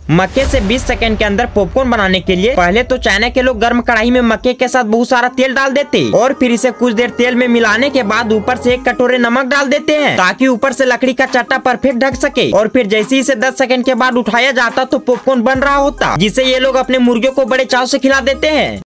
मक्के से 20 सेकंड के अंदर पॉपकॉर्न बनाने के लिए पहले तो चाइना के लोग गर्म कढ़ाई में मक्के के साथ बहुत सारा तेल डाल देते और फिर इसे कुछ देर तेल में मिलाने के बाद ऊपर से 1 कटोरे नमक डाल देते हैं ताकि ऊपर से लकड़ी का चट्टा परफेक्ट ढक सके। और फिर जैसे ही इसे 10 सेकंड के बाद उठाया जाता तो पॉपकॉर्न बन रहा होता, जिसे ये लोग अपने मुर्गियों को बड़े चाव से खिला देते हैं।